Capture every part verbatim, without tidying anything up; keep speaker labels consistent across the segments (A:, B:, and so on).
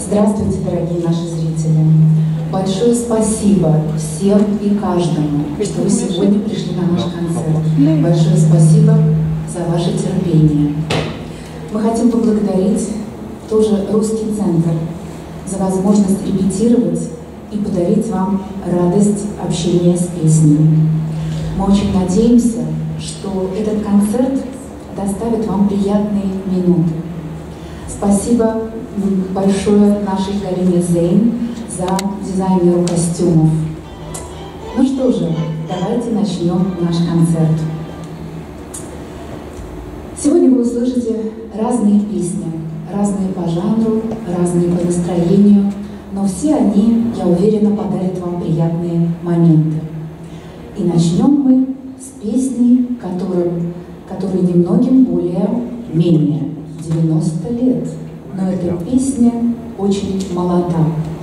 A: Здравствуйте, дорогие наши зрители! Большое спасибо всем и каждому, что вы сегодня пришли на наш концерт. Большое спасибо за ваше терпение. Мы хотим поблагодарить тоже Русский центр за возможность репетировать и подарить вам радость общения с песней. Мы очень надеемся, что этот концерт доставит вам приятные минуты. Спасибо большое нашей Галине Зейн за дизайнеру костюмов. Ну что же, давайте начнем наш концерт. Сегодня вы услышите разные песни, разные по жанру, разные по настроению, но все они, я уверена, подарят вам приятные моменты. И начнем мы с песни, которой, которой немногим более-менее девяносто лет. Но эта песня очень молода.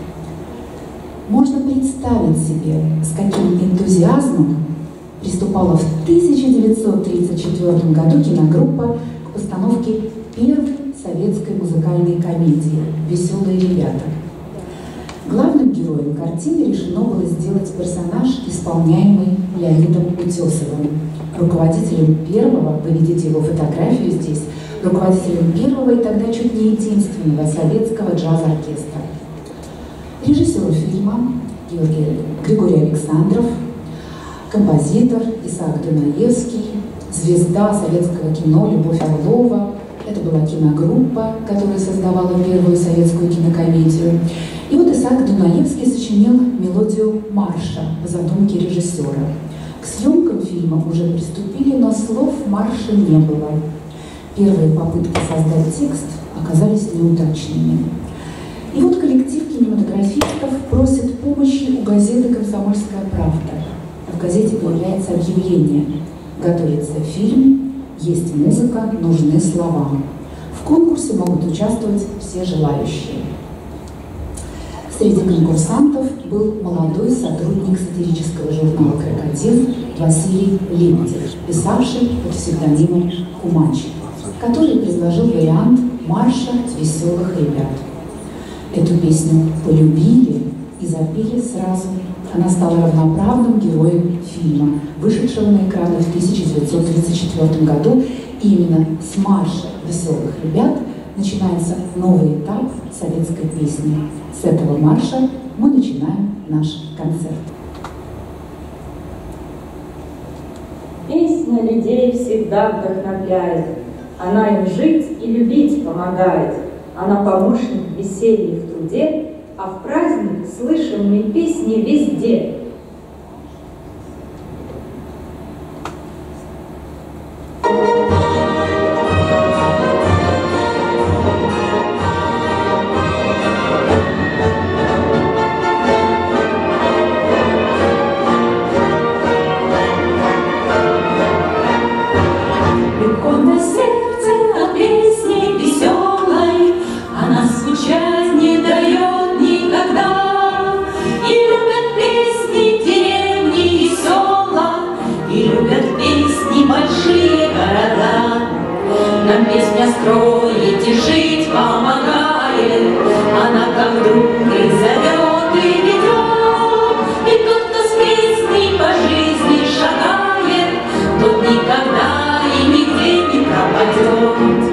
A: Можно представить себе, с каким энтузиазмом приступала в тысяча девятьсот тридцать четвёртом году киногруппа к постановке первой советской музыкальной комедии «Веселые ребята». Главным героем картины решено было сделать персонаж, исполняемый Леонидом Утесовым, руководителем первого, вы видите его фотографию здесь, руководителем первого и тогда чуть не единственного советского джаз-оркестра. Режиссер фильма Георгий, Григорий Александров, композитор Исаак Дунаевский, звезда советского кино Любовь Орлова. Это была киногруппа, которая создавала первую советскую кинокомедию. И вот Исаак Дунаевский сочинил мелодию марша по задумке режиссера. К съемкам фильма уже приступили, но слов марша не было. Первые попытки создать текст оказались неудачными. И вот коллектив кинематографистов просит помощи у газеты «Комсомольская правда». В газете появляется объявление: готовится фильм, есть музыка, нужны слова. В конкурсе могут участвовать все желающие. Среди конкурсантов был молодой сотрудник сатирического журнала «Крокодил» Василий Лебедев, писавший под псевдонимом Кумач, который предложил вариант марша «Веселых ребят». Эту песню полюбили и запели сразу. Она стала равноправным героем фильма, вышедшего на экраны в тысяча девятьсот тридцать четвёртом году. И именно с марша «Веселых ребят» начинается новый этап советской песни. С этого марша мы начинаем наш концерт.
B: Песня людей всегда вдохновляет. Она им жить и любить помогает. Она помощник в веселье, в труде, а в праздник слышим мы песни везде.
C: Строить и жить помогает, она как друг и зовет и ведет. И тот, кто с песней по жизни шагает, тот никогда и нигде не пропадет.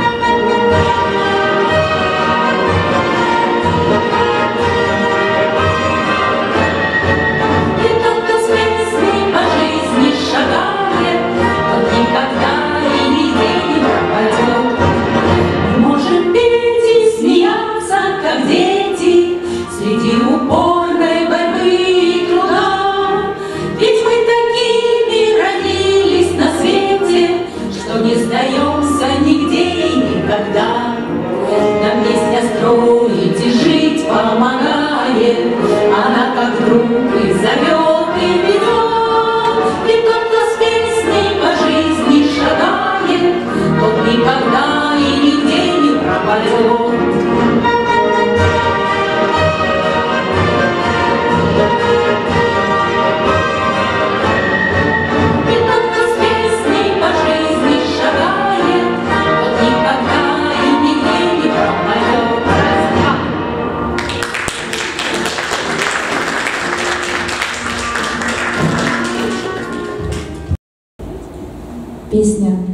C: И тот, кто с песней по жизни шагает, тот никогда и нигде не пропадет. Можем петь и смеяться, как дети, среди упорной борьбы и труда. Ведь мы такими родились на свете, что не сдаемся нигде и никогда. Нам песня строить и жить помогает, она как друг и зовет и ведет. И тот, кто с песней по жизни шагает, тот никогда и нигде не пропадет. И тот, кто с песней по жизни шагает, тот никогда и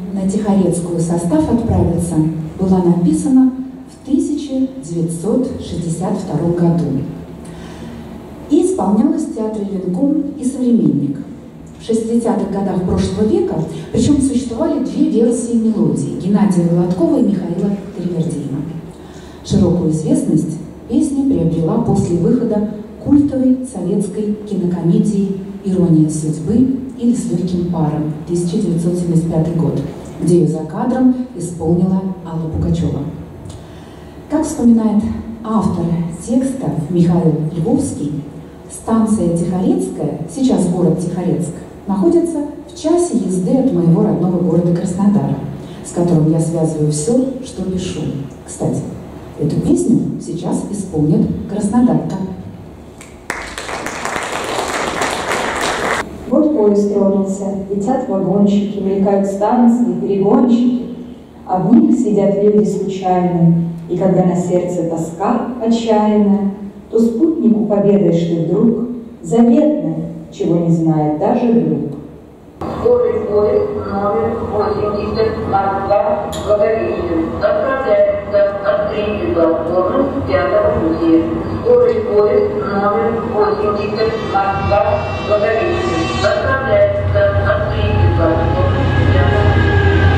A: на Тихорецкую состав отправиться была написана в тысяча девятьсот шестьдесят втором году и исполнялась в театре «Ленком» и «Современник». В шестидесятых годах прошлого века, причем существовали две версии мелодии – Геннадия Володкова и Михаила Кривердеева. Широкую известность песня приобрела после выхода культовой советской кинокомедии «Ирония судьбы» или «С легким паром» тысяча девятьсот семьдесят пятый год, где ее за кадром исполнила Алла Пугачева. Как вспоминает автор текста Михаил Львовский, станция Тихорецкая, сейчас город Тихорецк, находится в часе езды от моего родного города Краснодара, с которым я связываю все, что пишу. Кстати, эту песню сейчас исполнит краснодарка.
B: Вот поезд тронулся, летят вагончики, мелькают станции, перегончики, а в них сидят люди случайные, и когда на сердце тоска отчаянная, то спутнику поведаешь ты вдруг заветное, чего не знает даже друг.
D: Скорый поезд номер восемьдесят Москва Благовещен отправляется от третьей платформы пятого пути. Скорый поезд номер восемьдесят Москва Благовещен отправляется от третьей платформы пятого пути.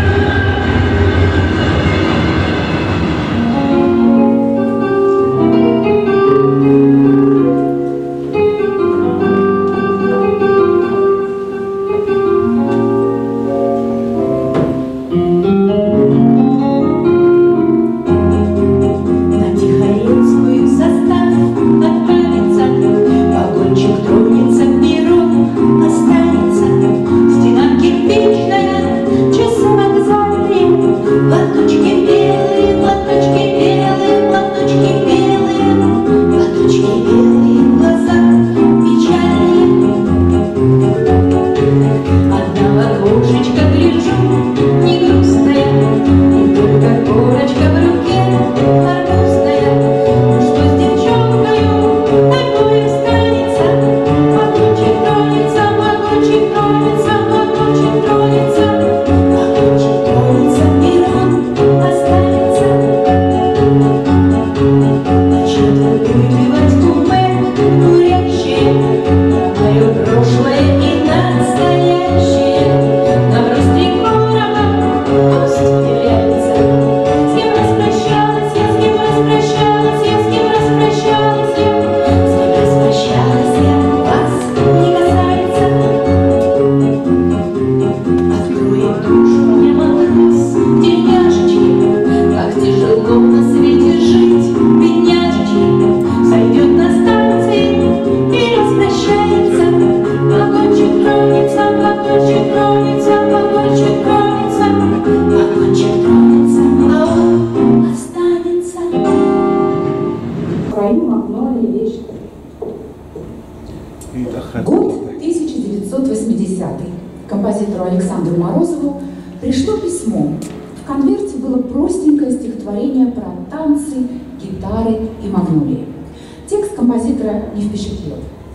A: Год тысяча девятьсот восьмидесятый. Композитору Александру Морозову пришло письмо. В конверте было простенькое стихотворение про танцы, гитары и магнолии. Текст композитора не впечатлил.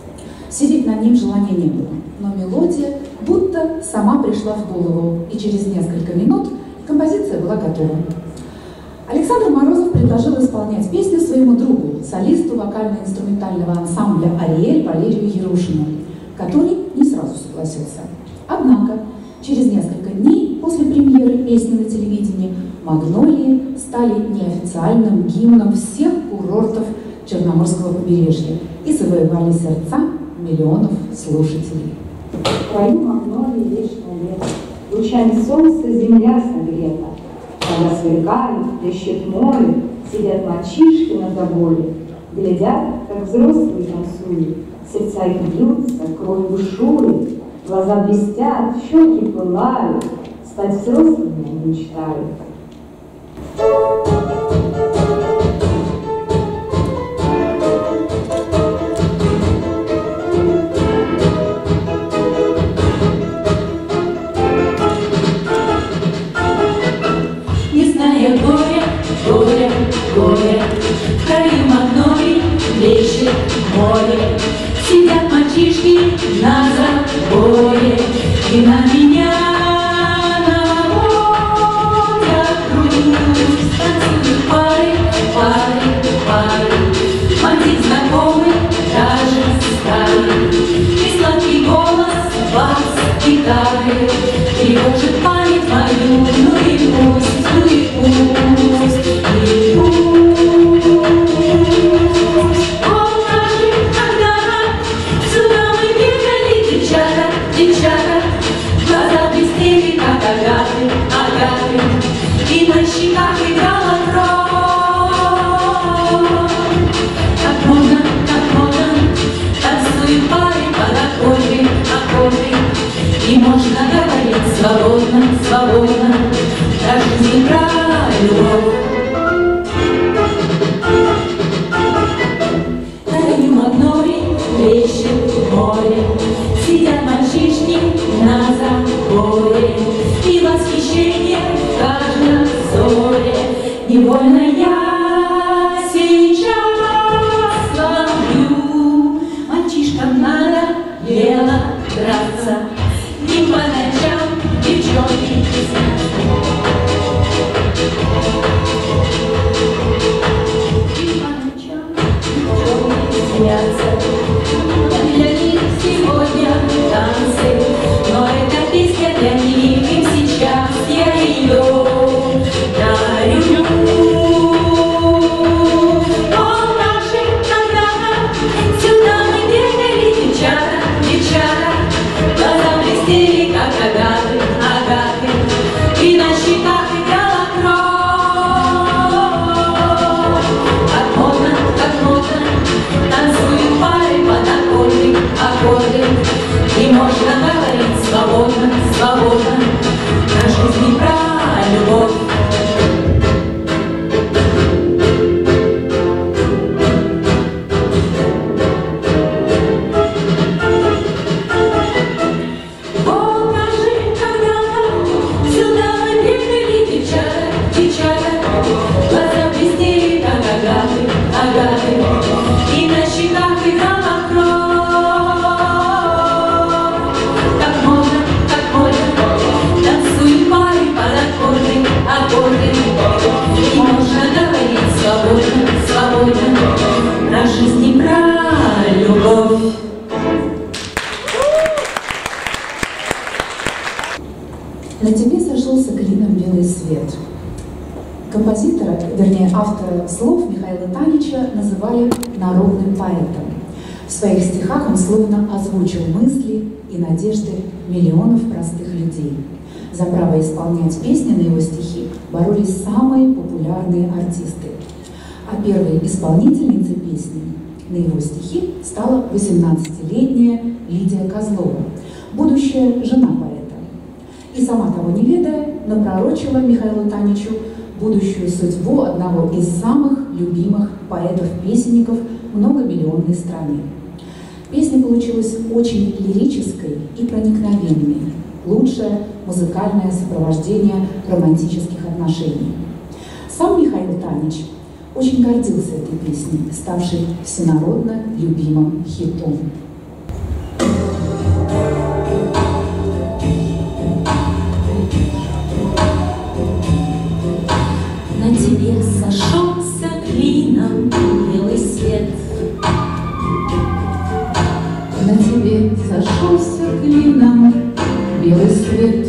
A: Сидеть над ним желания не было, но мелодия будто сама пришла в голову, и через несколько минут композиция была готова. Александр Морозов предложил исполнять песню своему другу, солисту вокально-инструментального ансамбля «Ариэль» Валерию Ярушину, который не сразу согласился. Однако, через несколько дней после премьеры песни на телевидении «Магнолии» стали неофициальным гимном всех курортов Черноморского побережья и завоевали сердца миллионов слушателей.
B: В краю магнолии вечное лето, лучами солнца земля согрета. Вода сверкает, плещет море, сидят мальчишки на заборе, глядят, как взрослые танцуют, сердца их бьются, кровь бушует, глаза блестят, щеки пылают, стать взрослыми они мечтают.
C: Горе, горе, горе, в краю магнолий плещет море. Сидят мальчишки на заборе, и на меня наводят. невольно я сейчас ловлю. Мальчишкам надо дело драться, и по ночам девчонки писать. И по ночам девчонки смеются. Для них сегодня танцы, но эта песня для них, им сейчас я ее дарю. О, наши когда-то сюда мы бегали, девчата, девчата, глаза блестели, как агаты, агаты, и на щеках играла кровь. Как модно, как модно танцуют пары под аккорды, аккорды, и можно говорить свободно, свободно про жизнь и про любовь. И на щеках играла кровь. Как модно, как модно танцуют пары под аккорды, аккорды, и можно говорить свободно, свободно про жизнь и про любовь.
A: На тебе сошелся клином белый свет. Композитора, вернее автора слов Михаила Танича называли народным поэтом. В своих стихах он словно озвучил мысли и надежды миллионов простых людей. За право исполнять песни на его стихи боролись самые популярные артисты. А первой исполнительницей песни на его стихи стала восемнадцатилетняя Лидия Козлова, будущая жена поэта. И сама того не ведая, напророчила Михаилу Таничу будущую судьбу одного из самых любимых поэтов-песенников в многомиллионной стране. Песня получилась очень лирической и проникновенной, лучшее музыкальное сопровождение романтических отношений. Сам Михаил Танич очень гордился этой песней, ставшей всенародно любимым хитом.
C: На тебе сошелся клином белый свет.
A: На тебе сошелся клином белый свет.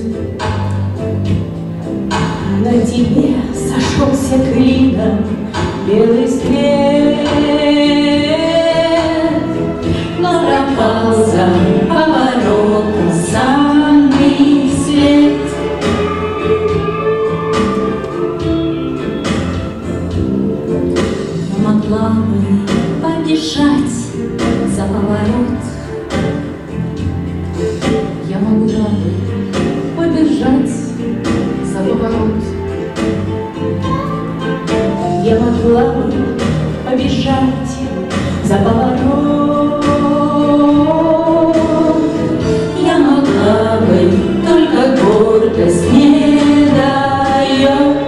C: На тебе сошелся клином белый свет. Но пропал за поворотом самый свет. Могла бы побежать за поворот.
A: Я могла бы побежать за поворот.
C: Я могла бы побежать за поворот. Я могла бы, только гордость не дает.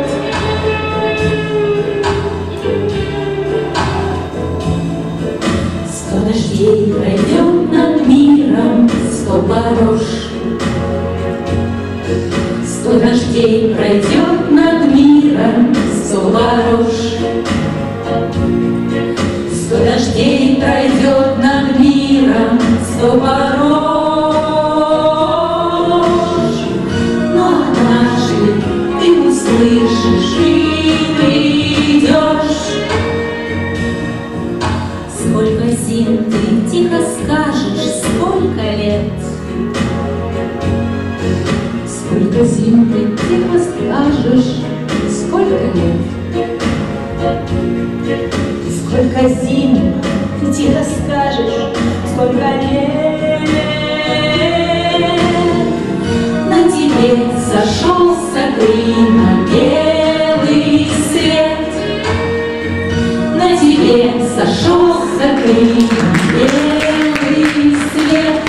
C: Сто дождей пройдет над миром, сто порож. Сто дождей пройдет над миром, сто порож. Сто дождей пройдет над миром, сто порож. Но однажды ты услышишь и придешь. Сколько зим ты тихо скажешь, сколько лет.
A: Сколько зим ты тихо скажешь, сколько лет.
C: Сколько зим ты тихо скажешь, сколько лет. На тебе сошелся клином белый свет. На тебе сошелся клином белый свет.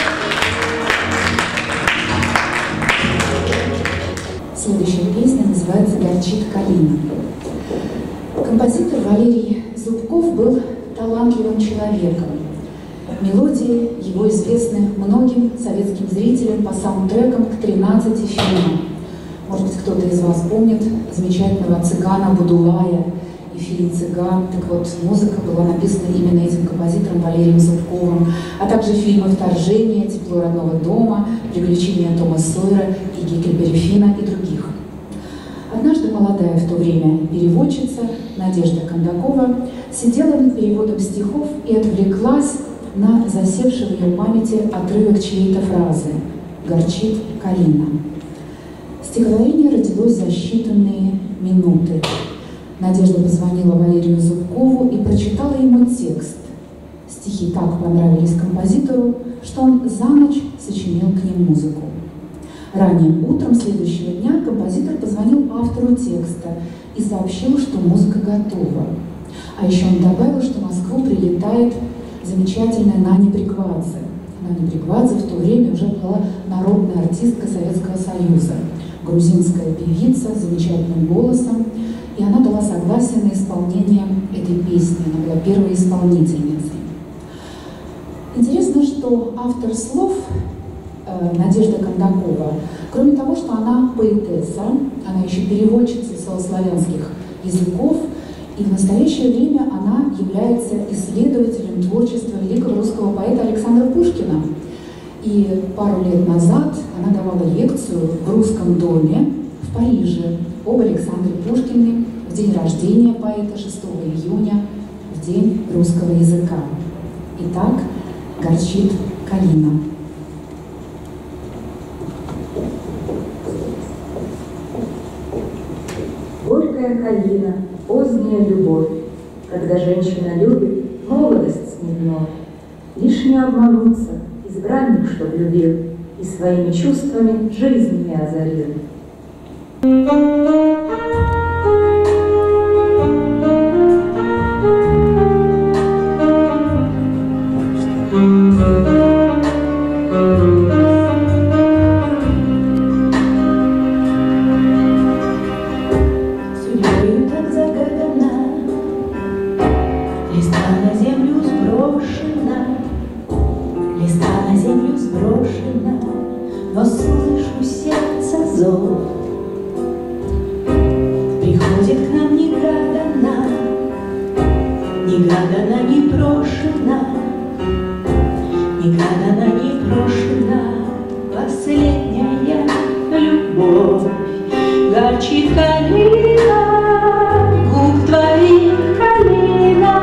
A: Следующая песня называется «Горчит калина». Композитор Валерий Зубков был талантливым человеком. Мелодии его известны многим советским зрителям по саундтрекам к тринадцати фильмам. Может быть, кто-то из вас помнит замечательного цыгана Будулая и фильм «Цыган». Так вот, музыка была написана именно этим композитором Валерием Зубковым, а также фильмы «Вторжение», «Тепло родного дома», «Приключения Тома Сойера» и «Гекльберри Финна» и других. Однажды молодая в то время переводчица Надежда Кондакова сидела над переводом стихов и отвлеклась на засевший в ее памяти отрывок чьей-то фразы «Горчит калина». Стихотворение родилось за считанные минуты. Надежда позвонила Валерию Зубкову и прочитала ему текст. Стихи так понравились композитору, что он за ночь сочинил к ним музыку. Ранним утром следующего дня композитор позвонил автору текста и сообщил, что музыка готова. А еще он добавил, что в Москву прилетает замечательная Наня Бриквадзе. Наня Бриквадзе в то время уже была народная артистка Советского Союза, грузинская певица с замечательным голосом, и она дала согласие на исполнение этой песни. Она была первой исполнительницей. Интересно, что автор слов Надежда Кондакова, кроме того, что она поэтесса, она еще переводчица славянских языков, и в настоящее время она является исследователем творчества великого русского поэта Александра Пушкина. И пару лет назад она давала лекцию в Русском доме в Париже об Александре Пушкине в день рождения поэта, шестого июня, в день русского языка. Итак, «Горчит калина».
B: Горькая калина, поздняя любовь, когда женщина любит, молодость с ней вновь. Лишь не обмануться, избранник, что любил, и своими чувствами жизнь не озарил.
C: Но слышу сердце зов. Приходит к нам негаданно, негаданно, непрошена, негаданно, непрошена последняя любовь. Горчит калина, губ твоих калина,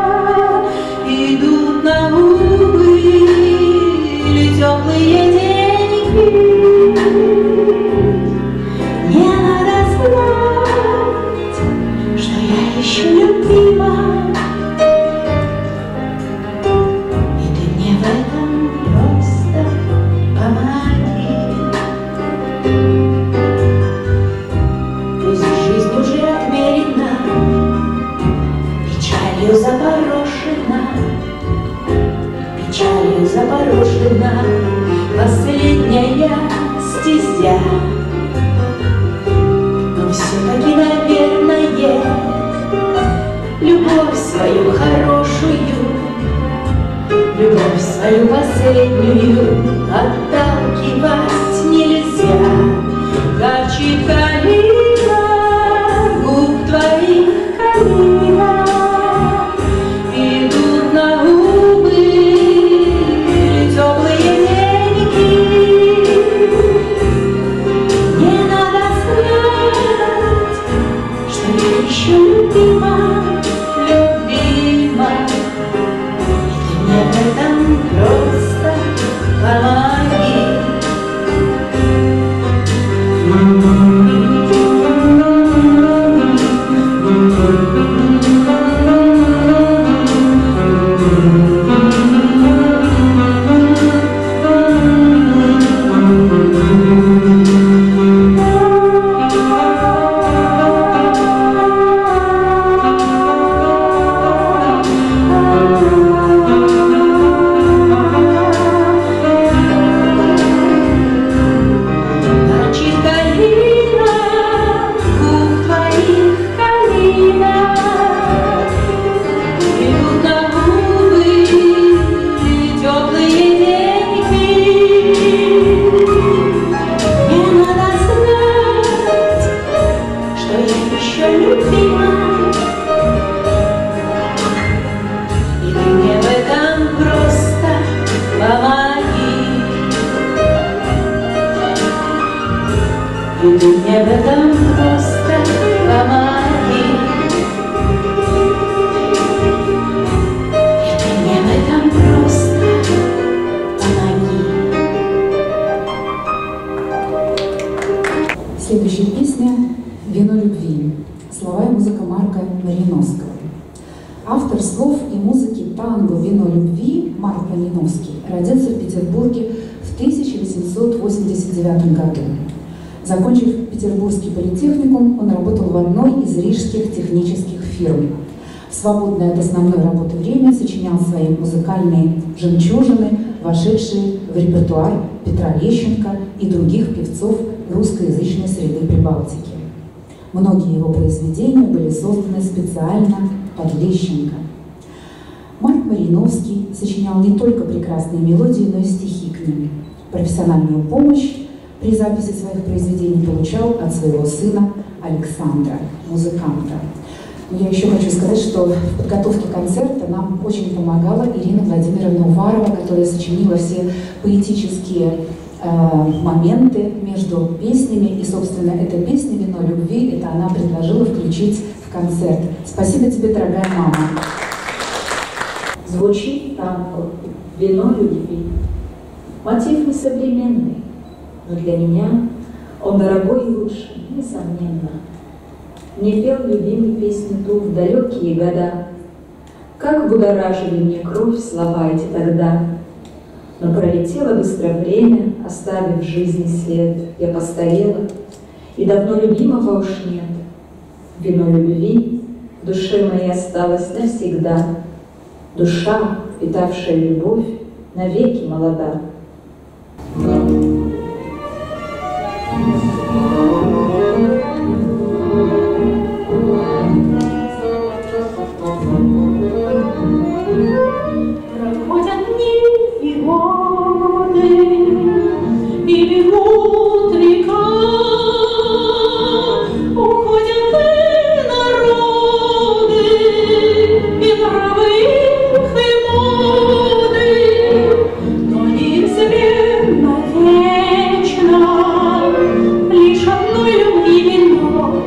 C: идут на губы или теплые деньги. Не надо знать, что я еще любима, и ты мне в этом просто помоги. Пусть жизнь уже отмерена, печалью запорошена, печалью запорошена последняя стезя. Но все-таки, наверное, любовь свою хорошую, любовь свою последнюю отталкивать нельзя. Горчит калина, губ твоих калина, идут на губы теплые деньги. Не надо знать, что я еще любима, любима, и ты мне в этом просто помоги. еще любима. И ты мне в этом просто помоги. И ты мне в этом просто помоги. И ты мне в этом просто помоги.
A: Следующая песня «Вино любви». Слова и музыка Марка Мариновского. Автор слов и музыки танго «Вино любви» Марк Мариновский родился в Петербурге в тысяча восемьсот восемьдесят девятом году. Закончив Петербургский политехникум, он работал в одной из рижских технических фирм. В свободное от основной работы время сочинял свои музыкальные жемчужины, вошедшие в репертуар Петра Лещенко и других певцов русскоязычной среды Прибалтики. Многие его произведения были созданы специально под Лещенко. Марк Мариновский сочинял не только прекрасные мелодии, но и стихи к ним. Профессиональную помощь при записи своих произведений получал от своего сына Александра, музыканта. Но я еще хочу сказать, что в подготовке концерта нам очень помогала Ирина Владимировна Уварова, которая сочинила все поэтические э, моменты между песнями. И, собственно, эта песня «Вино любви» это она предложила включить в концерт. Спасибо тебе, дорогая мама.
B: Звучит танго «Вино любви». Мотив несовременный, но для меня он дорогой и лучший, несомненно. Не пел любимый песню ту в далекие года, как будоражили мне кровь слова эти тогда. Но пролетело быстро время, оставив в жизни след. Я постарела, и давно любимого уж нет. Вино любви в душе моей осталось навсегда. Душа, питавшая любовь, навеки молода.
C: Проходят дни и годы, и бегут века, уходят и народы, и нравы их, и моды, но неизменно вечно лишь одной любви вино.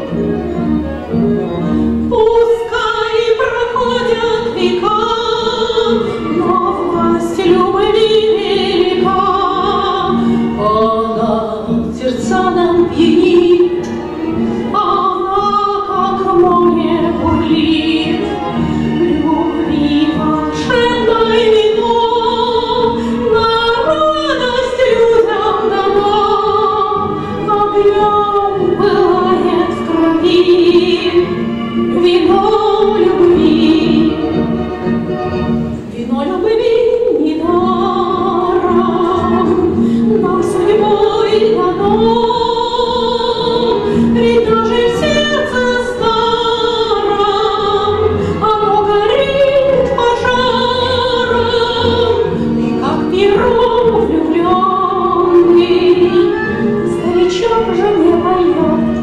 C: Пускай проходят века, но власть любви велика. Она сердца нам пьянит, она как море бурлит. Любви волшебное вино на радость людям дано. Огнем пылает в крови вино любви. Вино любви недаром нам судьбой дано, ведь даже в сердце старом оно горит пожаром, и как перо влюбленный старичок же не поет.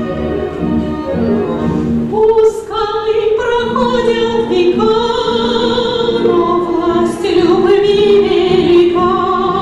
C: Пускай проходят века, но власть любви велика.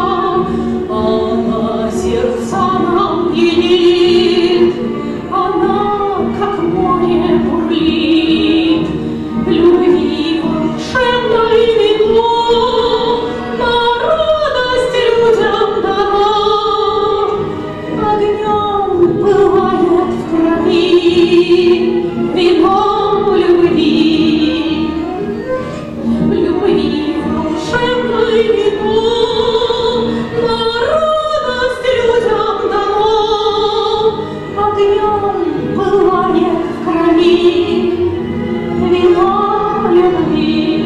C: Она сердца нам пьянит, она как море бурлит. Любви волшебное вино на радость людям дано. Огнем пылает в крови вино любви. Любви волшебное вино на радость людям дано. Огнем пылает в крови вино любви.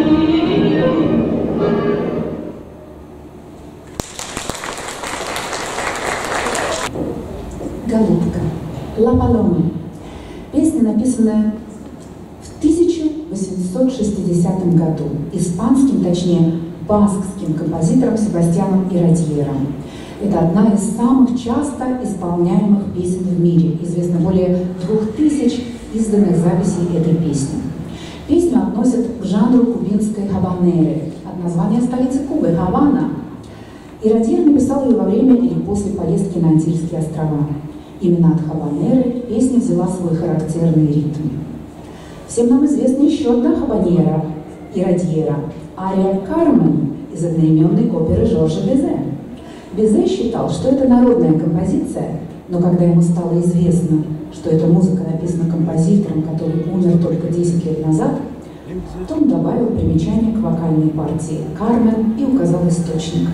A: «Голубка» «Ла Палома». Песня, написанная в тысяча восемьсот шестидесятом году испанским, точнее, баскским композитором Себастьяном Ирадьером. Это одна из самых часто исполняемых песен в мире. Известно более двух тысяч изданных записей этой песни. Песню относят к жанру кубинской хабанеры, от названия столицы Кубы – Гавана. Иродьер написал ее во время или после поездки на Антильские острова. Именно от хабанеры песня взяла свой характерный ритм. Всем нам известна еще одна хабанера Иродьера – ария «Кармен» из одноименной оперы Жоржа Безе. Безе считал, что это народная композиция, но когда ему стало известно, что эта музыка написана композитором, который умер только десять лет назад, то он добавил примечание к вокальной партии «Кармен» и указал источник.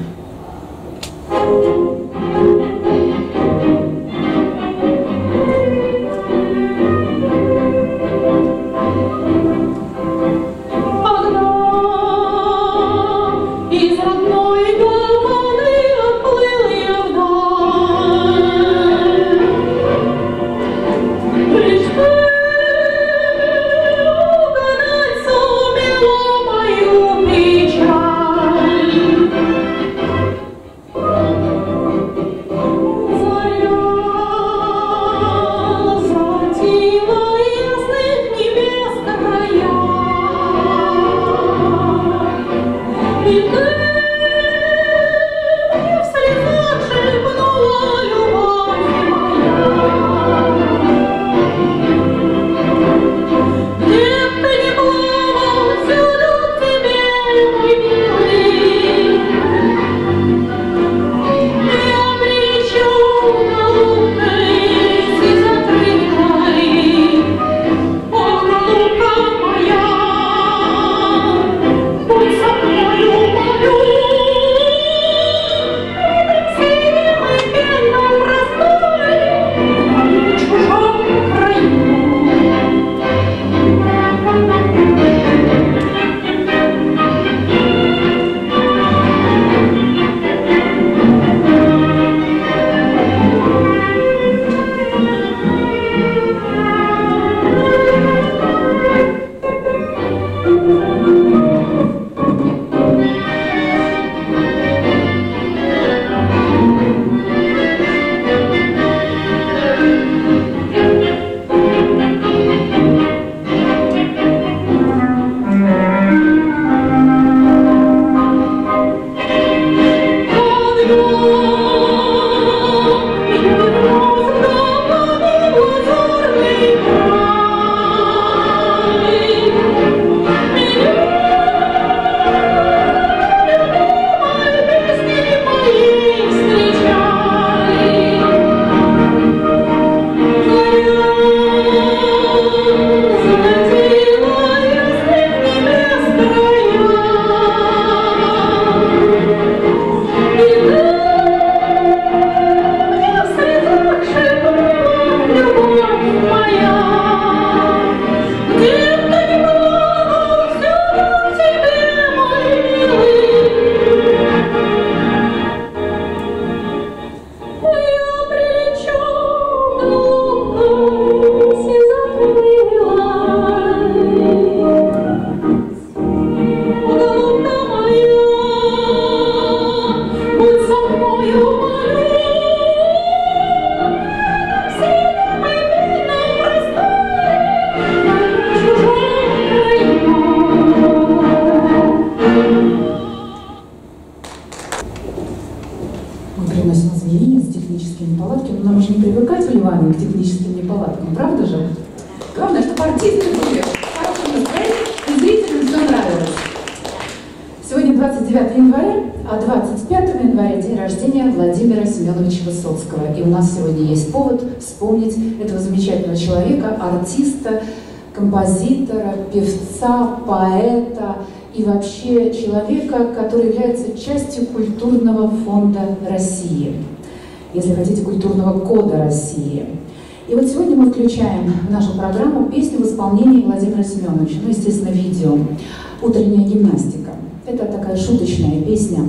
A: И у нас сегодня есть повод вспомнить этого замечательного человека, артиста, композитора, певца, поэта и вообще человека, который является частью культурного фонда России, если хотите, культурного кода России. И вот сегодня мы включаем в нашу программу песню в исполнении Владимира Семеновича, ну, естественно, видео «Утренняя гимнастика». Это такая шуточная песня.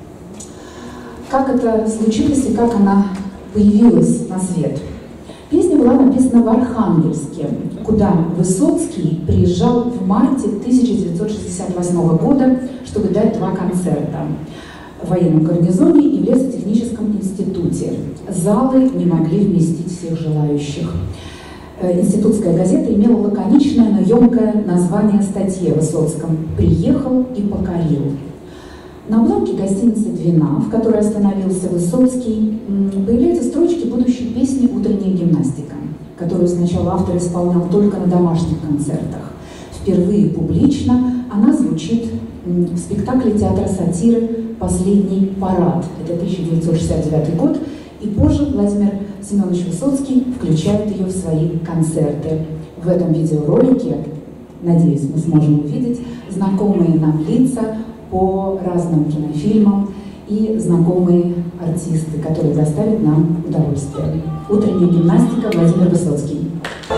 A: Как это случилось и как она появилась на свет. Песня была написана в Архангельске, куда Высоцкий приезжал в марте тысяча девятьсот шестьдесят восьмого года, чтобы дать два концерта в военном гарнизоне и в лесотехническом институте. Залы не могли вместить всех желающих. Институтская газета имела лаконичное, но емкое название статьи о Высоцком «Приехал и покорил». На обложке гостиницы «Двина», в которой остановился Высоцкий, появляются строчки будущей песни «Утренняя гимнастика», которую сначала автор исполнял только на домашних концертах. Впервые публично она звучит в спектакле театра сатиры «Последний парад». Это тысяча девятьсот шестьдесят девятый год. И позже Владимир Семенович Высоцкий включает ее в свои концерты. В этом видеоролике, надеюсь, мы сможем увидеть знакомые нам лица по разным кинофильмам и знакомые артисты, которые доставят нам удовольствие. «Утренняя гимнастика», Владимир Высоцкий.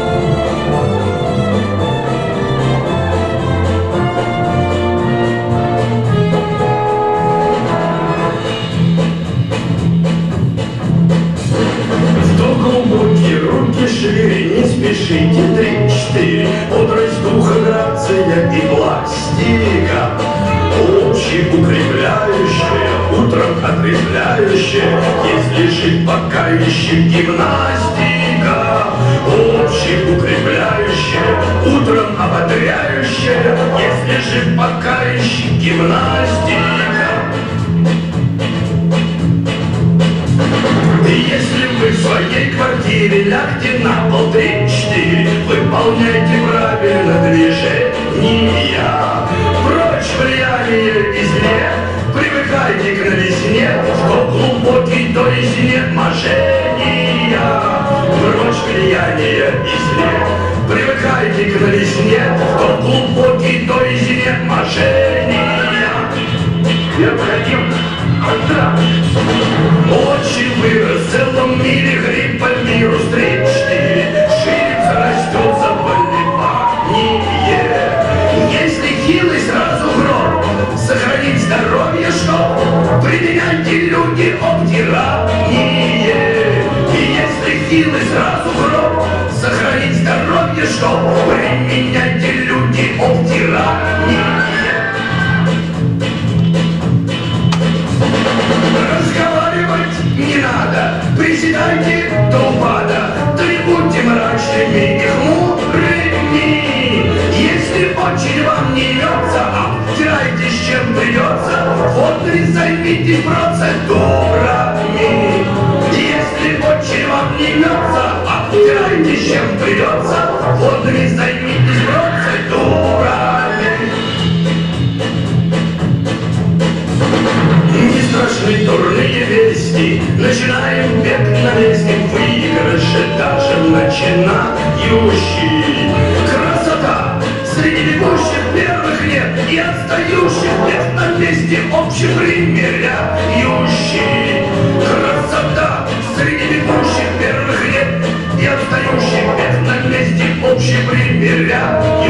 E: Шире, не спешите, три-четыре, бодрость духа, грация и пластика. Общий укрепляющая, утром отрезвляющая, если жить пока еще гимнастика. Общий укрепляющая, утром ободряющая, если жить пока еще гимнастика. Если вы в своей квартире лягте на пол три-четыре, выполняйте правильно движения. Прочь влияние из лет, привыкайте к новизне, что глубокий до резне мошенния. Прочь влияние из лет, привыкайте к новизне, что глубокий до резне мошенния. Необходим контракт. Очень вырос в целом мире грипп по вирус три-четыре. Ширится, растет заболевание. Если хилый, сразу гроб. Сохранить здоровье, что? Применяйте люди обтирание. И если хилый, сразу гроб. Сохранить здоровье, что? Применяйте люди обтирание. Не надо, приседайте до упада, да не будьте мрачными и хмурыми. Если очень вам не имется, обтирайтесь чем придется, вот и займитесь процедурами. Если очень вам не имется, обтирайтесь чем придется, вот и займитесь процедурами. Не страшны дурные вести, начинаем бег на месте, выигрыши даже начинающий. Красота среди бегущих первых лет и отстающих бег на месте общепримиряющий. Красота среди бегущих первых лет и отстающих бег на месте общепримиряющий.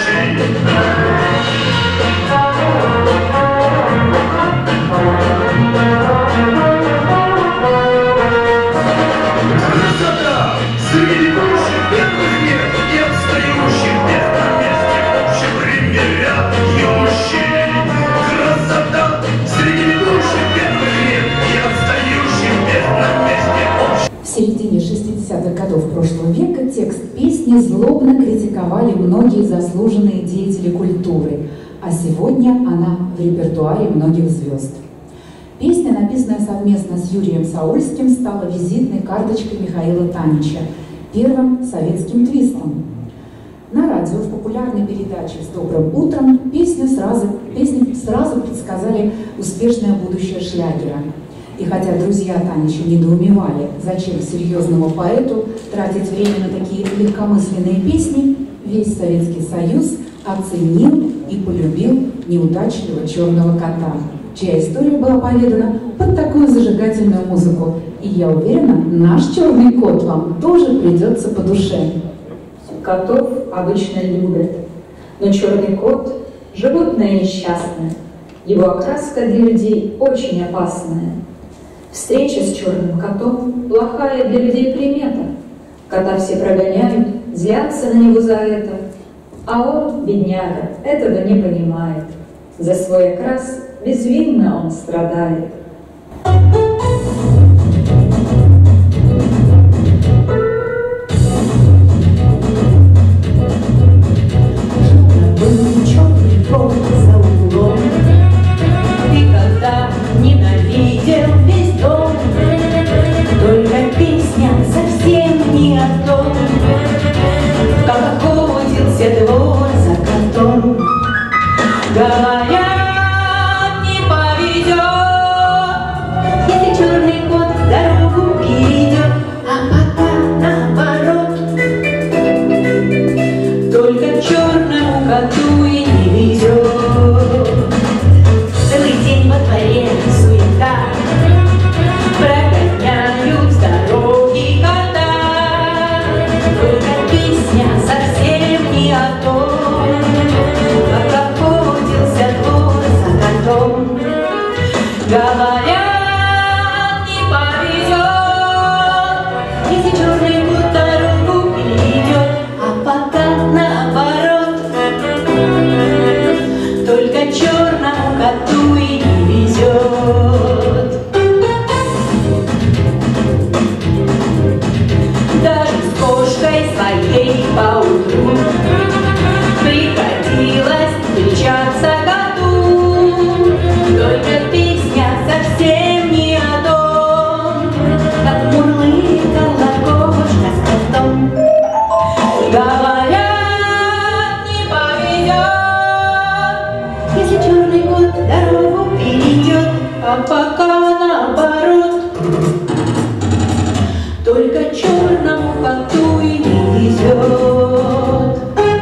E: Красота среди бывших первых лет и отстающих бег на месте общепримиряющий. Красота среди бывших первых лет и отстающих бег на месте общепримиряющий.
A: В середине шестидесятых годов прошлого века текст песни злобно критиковали многие заслуженные деятели культуры, а сегодня она в репертуаре многих звезд. Песня, написанная совместно с Юрием Саульским, стала визитной карточкой Михаила Танича, первым советским твистом. На радио в популярной передаче «С добрым утром» песню сразу, песни сразу предсказали успешное будущее шлягера. И хотя друзья Танича недоумевали, зачем серьезному поэту тратить время на такие легкомысленные песни, весь Советский Союз оценил и полюбил неудачливого черного кота, чья история была поведана под такую зажигательную музыку. И я уверена, наш черный кот вам тоже придется по душе.
B: Котов обычно любят, но черный кот – животное несчастное. Его окраска для людей очень опасная. Встреча с черным котом – плохая для людей примета. Кота все прогоняют, злятся на него за это. А он, бедняга, этого не понимает. За свой окрас безвинно он страдает.
C: Готовился двор за котом. Говорят, не повезет, если черный кот дорогу перейдет, а пока наоборот. Только черному коту и не везет. Целый день во дворе суета, прогоняют с дороги кота. Только песня совсем не о том, как охотился двор за котом. Говорят, не повезет, если черный кот дорогу перейдет, а пока наоборот. Только черному коту и не везет. Даже с кошкой своей поутру приходилось встречаться коту. Только песня совсем не о том, как мурлыкала кошка с котом. Говорят, не повезет, если черный кот дорогу перейдет, а пока наоборот. Только черному коту и не везет.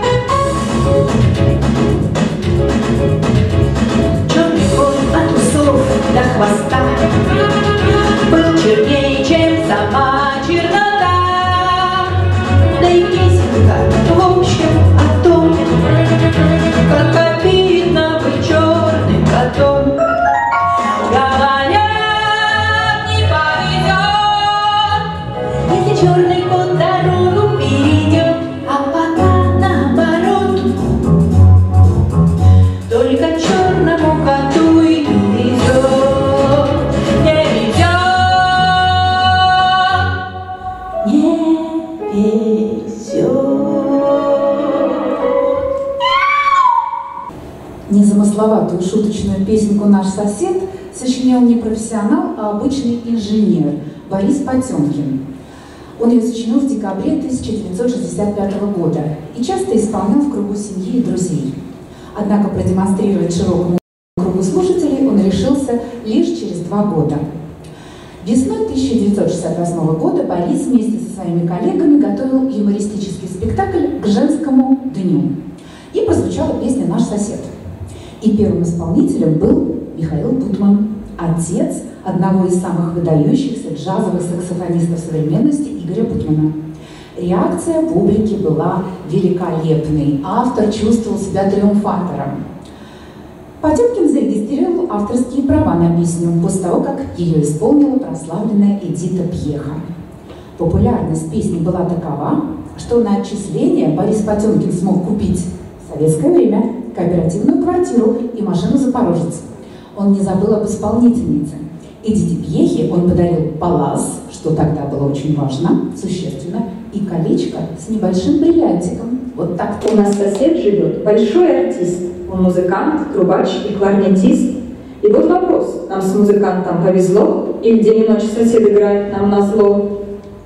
C: Черный кот от усов до хвоста был чернее, чем сама чернота. Да и песенка в общем о том, как обидно быть черным котом. Говорят, не повезет, если черный кот дорогу перейдет, а пока наоборот. Только черному коту и не везет, не везет, не везет.
A: Незамысловатую шуточную песенку «Наш сосед» сочинял не профессионал, а обычный инженер Борис Потемкин. Он ее сочинил в декабре тысяча девятьсот шестьдесят пятого года и часто исполнял в кругу семьи и друзей. Однако продемонстрировать широкому кругу слушателей он решился лишь через два года. Весной тысяча девятьсот шестьдесят восьмого года Борис вместе со своими коллегами готовил юмористический спектакль к женскому дню. И прозвучала песня «Наш сосед». И первым исполнителем был Михаил Бутман, отец одного из самых выдающихся джазовых саксофонистов современности Игоря Бутмана. Реакция публики была великолепной. Автор чувствовал себя триумфатором. Потемкин зарегистрировал авторские права на песню после того, как ее исполнила прославленная Эдита Пьеха. Популярность песни была такова, что на отчисление Борис Потемкин смог купить в советское время кооперативную квартиру и машину «Запорожец». Он не забыл об исполнительнице. Эдите Пьехе он подарил палас, что тогда было очень важно, существенно, и колечко с небольшим бриллиантиком. Вот так.
B: У нас сосед живет большой артист. Он музыкант, трубач и кларнетист. И вот вопрос, нам с музыкантом повезло? Или день и ночь сосед играет нам назло?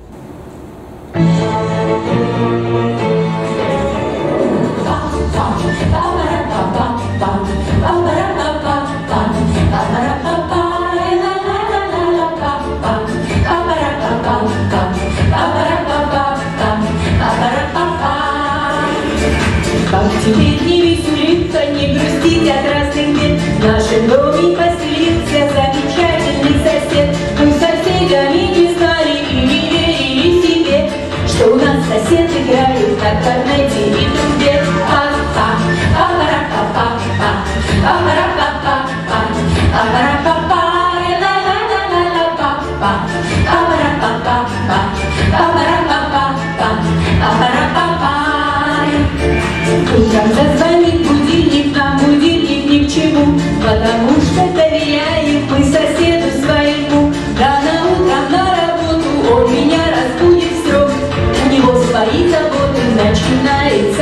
C: Как теперь не веселиться, не грустить от разных бед. В нашем доме поселился замечательный сосед. Мы соседями не знали и не верили себе, что у нас сосед играет на корнете и трубе. А-а, а-пара-па-па-па, а-пара-па-па-па, а-пара-па-па, ла-ла-ла-ла-ла-па-па, а-пара-па-па-па, а-пара-па-па-па, а-пара-па-па. Утром зазвонит будильник, нам будильник ни к чему, потому что доверяем мы соседу своему. Рано утром на работу он меня разбудит в срок, у него свои заботы начинается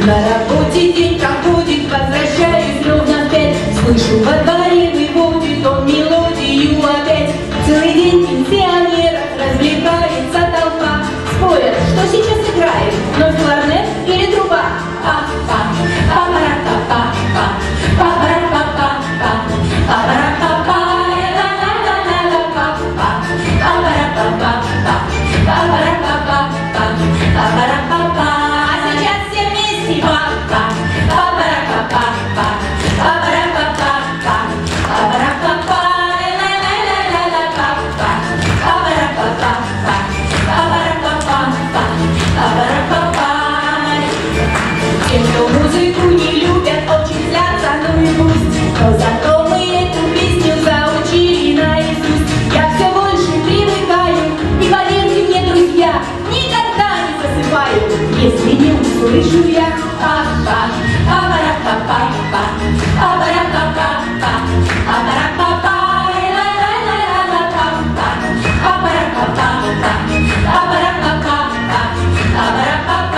C: На работе день проходит, возвращаюсь ровно в пять. Слышу во дворе выводит он мелодию опять. Целый день пенсионеров развлекается толпа. Спорят, что сейчас играет, вновь кларнет или труба. Па-па, па-пара-па-па-па, па-пара-па-па-па, па-пара-па-па, ла-ла-ла-ла-ла-па-па, па-пара-па-па-па, па-пара-па-па-па, па-пара-па-па. А сейчас все вместе па-па, па-пара-па-па-па, па-пара-па-па-па, па-пара-па-па, ла-ла-ла-ла-ла-па-па, па-пара-па-па-па, па-пара-па-па-па, па-пара-па-па. Те, кто музыку не любят, очень злятся, ну и пусть. Но зато мы эту песню заучили наизусть. Я все больше привыкаю, и поверьте мне, друзья, никогда не засыпаю, если не услышу я па-па, па-пара-па-па-па, па-пара-па-па-па, па-пара-па-па, ла-ла-ла-ла-ла-па-па, па-пара-па-па-па, па-пара-па-па-па, па-пара-па-па.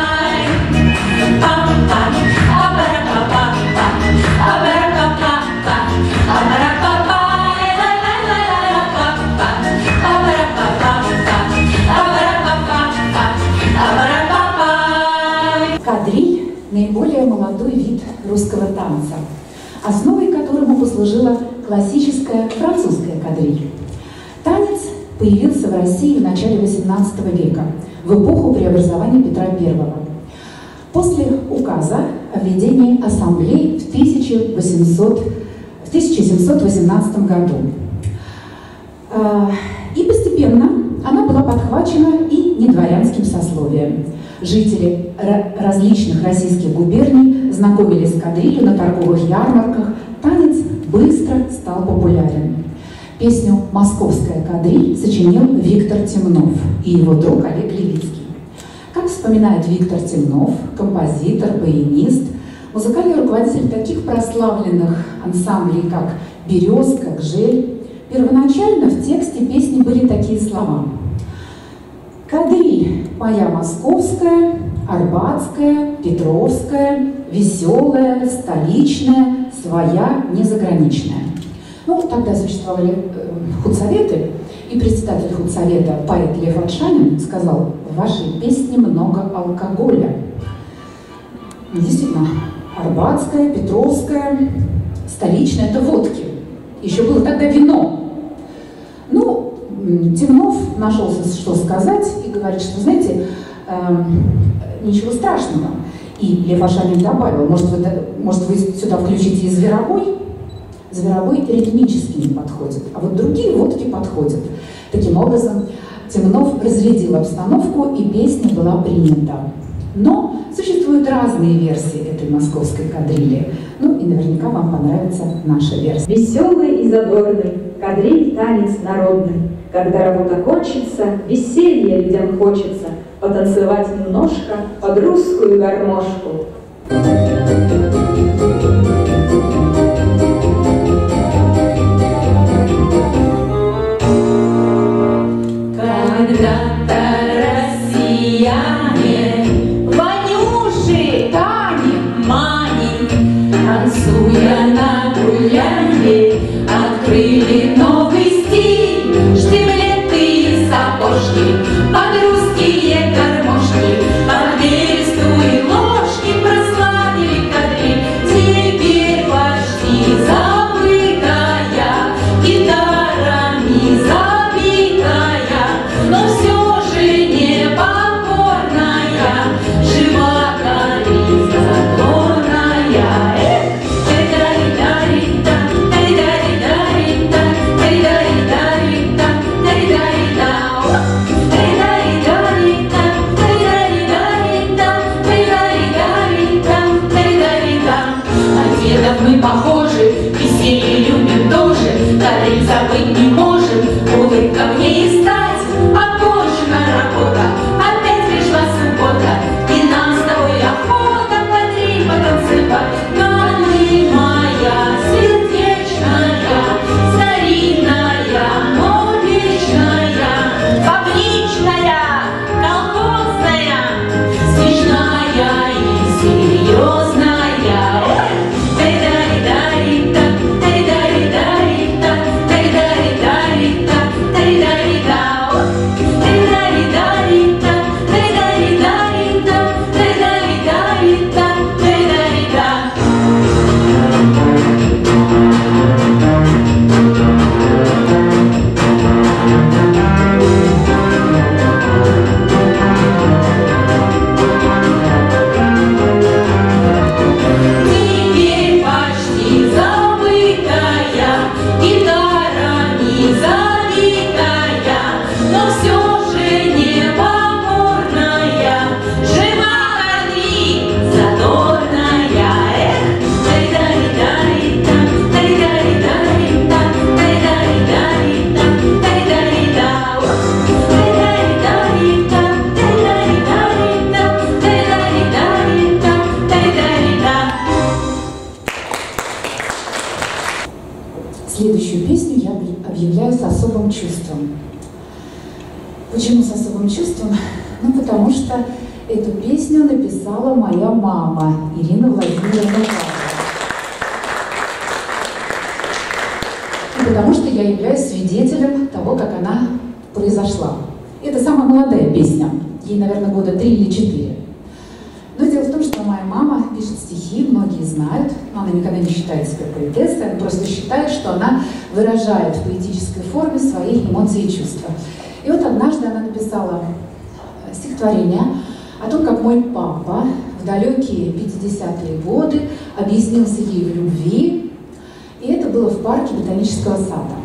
A: Кадриль – наиболее молодой вид русского танца, основой которому послужила классическая французская кадриль. Танец появился в России в начале восемнадцатого века, в эпоху преобразования Петра Первого. После указа о введении ассамблей в тысяча семьсот восемнадцатом году. И постепенно она была подхвачена и недворянским сословием. Жители различных российских губерний знакомились с кадрилью на торговых ярмарках, танец быстро стал популярен. Песню «Московская кадриль» сочинил Виктор Темнов и его друг Олег Левицкий. Как вспоминает Виктор Темнов, композитор, баянист, музыкальный руководитель таких прославленных ансамблей, как «Березка», «Гжель», первоначально в тексте песни были такие слова: «Кадриль моя московская, арбатская, петровская, веселая, столичная, своя, незаграничная». Ну, тогда существовали э, худсоветы, и председатель худсовета, поэт Лев Отшанин, сказал: в вашей песне много алкоголя. И действительно, арбатская, петровская, столичная – это водки. Еще было тогда вино. Ну, Темнов нашелся, что сказать, и говорит, что, знаете, э, ничего страшного. И Лев Отшанин добавил: может вы, может, вы сюда включите и зверобой? Зверобой ритмически не подходит, а вот другие водки подходят. Таким образом, Темнов разрядил обстановку, и песня была принята. Но существуют разные версии этой московской кадрили. Ну и наверняка вам понравится наша версия.
B: Веселый и задорный, кадриль танец народный. Когда работа кончится, веселья людям хочется потанцевать немножко под русскую гармошку.
C: Когда-то россияне, Ванюши, Тани, Мани, танцуя на гулянье, открыли новый стиль. Штиблеты и сапожки, под русские гармошки, под бересту и ложки прославили кадриль. Теперь почти
A: следующую песню я объявляю «С особым чувством». Почему «С особым чувством»? Ну, потому что эту песню написала моя мама, Ирина Владимировна Павлова. И потому что я являюсь свидетелем того, как она произошла. Это самая молодая песня, ей, наверное, года три или четыре. Но дело в том, что моя мама пишет стихи, многие знают, но она никогда не считает себя поэтессой, она просто считает, что она выражает в поэтической форме свои эмоции и чувства. И вот однажды она написала стихотворение о том, как мой папа в далекие пятидесятые годы объяснился ей в любви, и это было в парке Ботанического сада.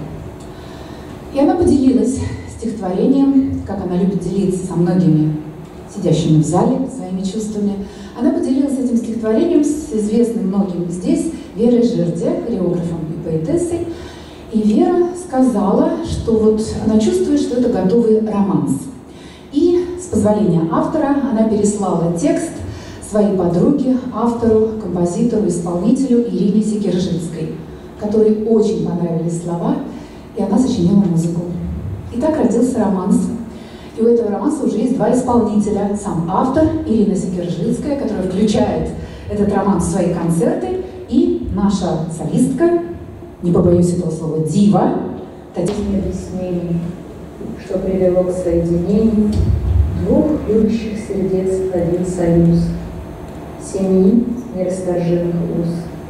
A: И она поделилась стихотворением, как она любит делиться со многими сидящими в зале своими чувствами. Она поделилась этим стихотворением с известным многим здесь Верой Жерде, хореографом и поэтессой. И Вера сказала, что вот она чувствует, что это готовый романс. И, с позволения автора, она переслала текст своей подруге, автору, композитору, исполнителю Ирине Секержицкой, которой очень понравились слова, и она сочинила музыку. И так родился романс. И у этого романса уже есть два исполнителя. Сам автор Ирина Секержицкая, которая включает этот романс в свои концерты, и наша солистка, не побоюсь этого слова, дива Татьяна.
B: Объяснений, что привело к соединению двух любящих сердец в один союз, семьи нерасторжимых уз.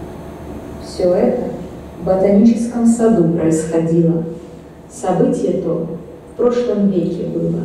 B: Все это в ботаническом саду происходило. Событие то в прошлом веке было.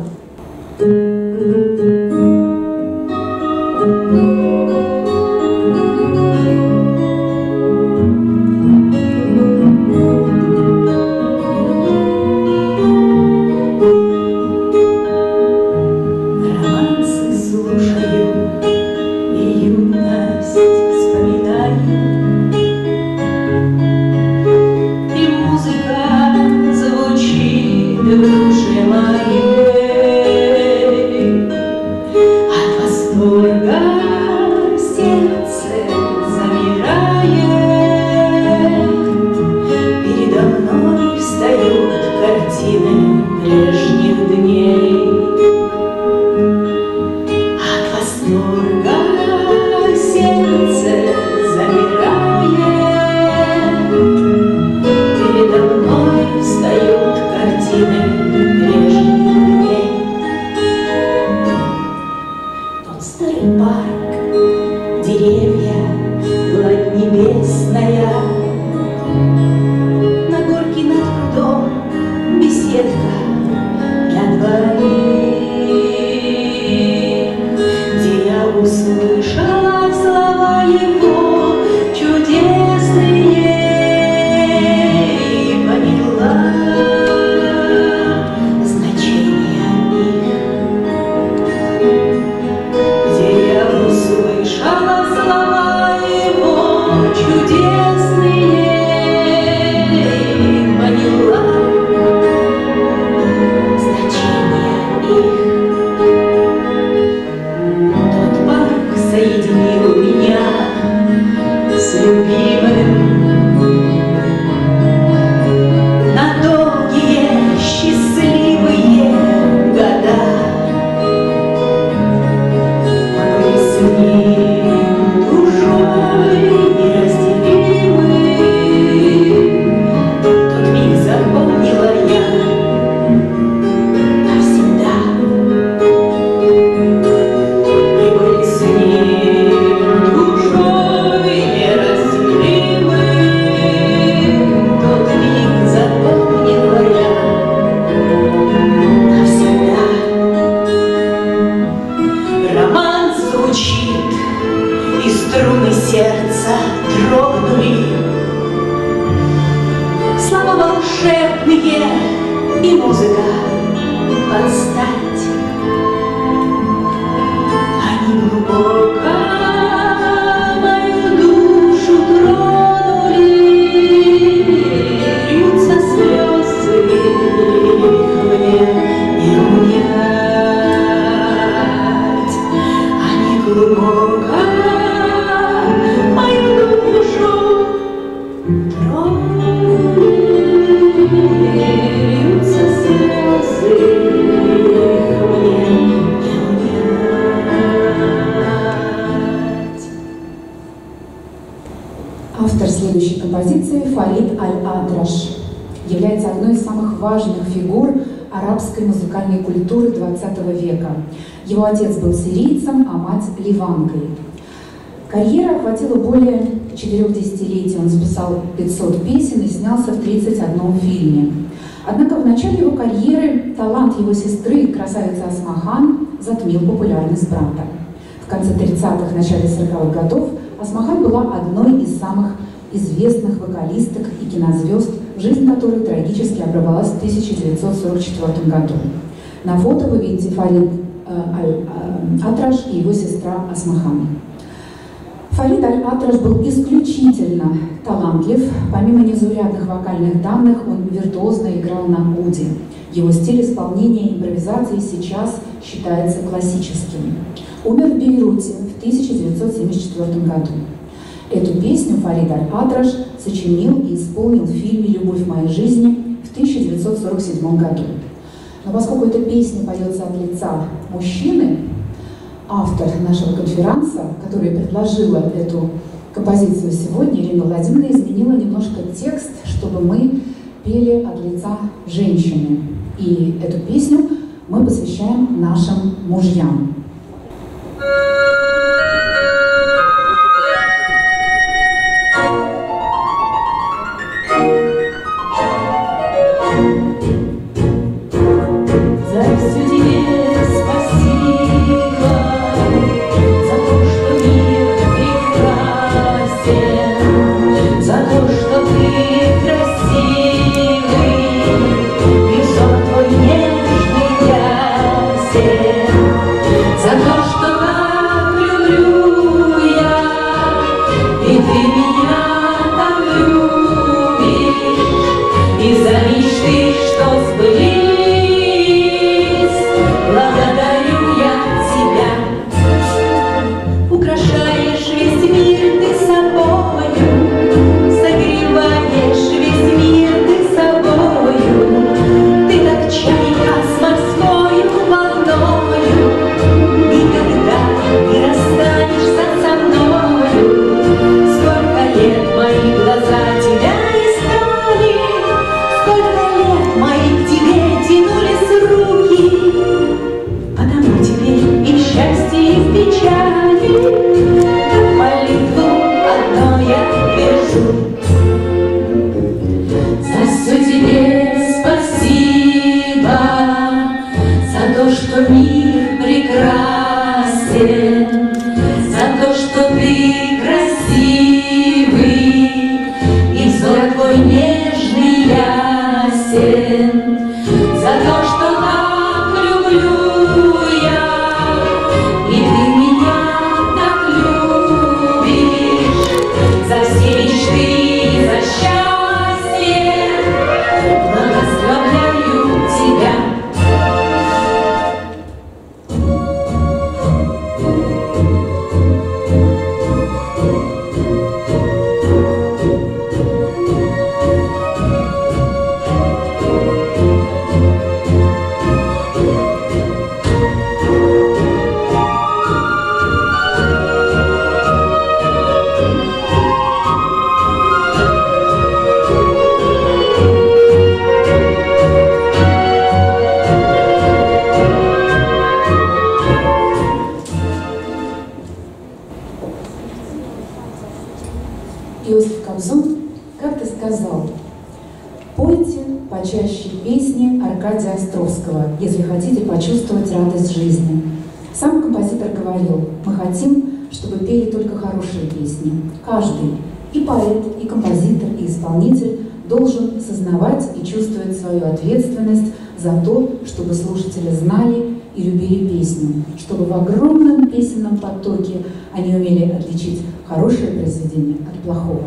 C: Мою душу тронули.
A: следующей композицией Фарид Аль-Атраш является одной из самых важных фигур арабской музыкальной культуры двадцатого века. Его отец был сирийцем, а мать – ливанкой. Карьера охватила более четырех десятилетий. Он записал пятьсот песен и снялся в тридцати одном фильме. Однако в начале его карьеры талант его сестры, красавицы Асмахан, затмил популярность брата. В конце тридцатых, начале сороковых годов Асмахан была одной из самых известных вокалисток и кинозвезд, жизнь которой трагически оборвалась в тысяча девятьсот сорок четвёртом году. На фото вы видите Фарид Аль-Атраш и его сестра Асмахан. Фарид Аль-Атраш был исключительно талантлив. Помимо незаурядных вокальных данных, он виртуозно играл на уде. Его стиль исполнения импровизации сейчас считается классическим. Умер в Бейруте в тысяча девятьсот семьдесят четвёртом году. Эту песню Фарид Аль-Атраш сочинил и исполнил в фильме «Любовь моей жизни» в тысяча девятьсот сорок седьмом году. Но поскольку эта песня поется от лица мужчины, автор нашего конференса, которая предложила эту композицию сегодня, Ирина Владимировна, изменила немножко текст, чтобы мы пели от лица женщины. И эту песню мы посвящаем нашим мужьям. Иосиф Кобзон как-то сказал: пойте почаще песни Аркадия Островского, если хотите почувствовать радость жизни. Сам композитор говорил: мы хотим, чтобы пели только хорошие песни. Каждый, и поэт, и композитор, и исполнитель, должен сознавать и чувствовать свою ответственность за то, чтобы слушатели знали и любили песню, чтобы в огромном песенном потоке они умели отличить хорошее произведение от плохого.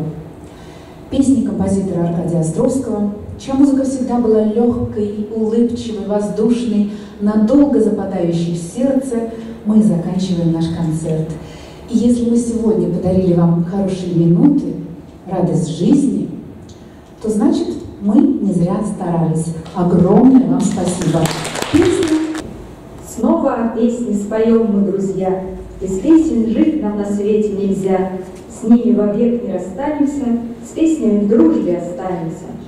A: Песни композитора Аркадия Островского, чья музыка всегда была легкой, улыбчивой, воздушной, надолго западающей в сердце, мы заканчиваем наш концерт. И если мы сегодня подарили вам хорошие минуты, радость жизни, то значит, мы не зря старались. Огромное вам спасибо. Песня.
B: Снова о песне споем мы, друзья. Без песен жить нам на свете нельзя, с ними вовек не расстанемся, с песнями в дружбе останемся.